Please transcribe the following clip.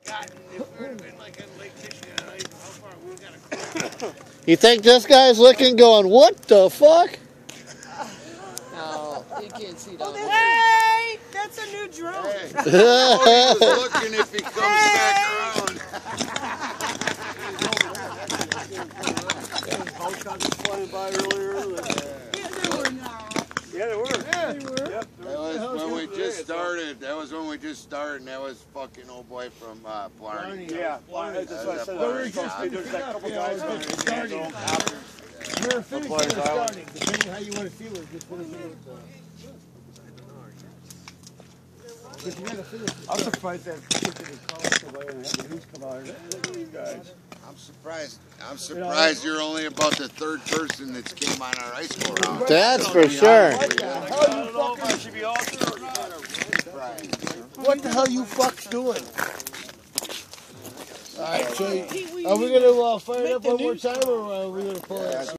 You think this guy's looking going, what the fuck? No, you can't see that. Hey, that's a new drone. Hey. Oh, he was looking if he comes back around. Helicopters flying by earlier. Yeah, they were. Yeah, they were. Yep. That was when we just started. That was when we just started, and that was fucking old boy from Blarney. Yeah, that's what I said. Well, There's a couple guys on it. Starting. We're finishing or starting, depending on how you want to feel it. Just want to feel it. But you gotta finish it. I'm surprised that kids didn't call us away and have the news come out. Look at these guys. I'm surprised you're only about the third person that's came on our high school round. That's for sure. I don't know if I should be altered or not. What the hell you fucks doing? Alright, so are we gonna fire it up one more time or are we gonna pull it?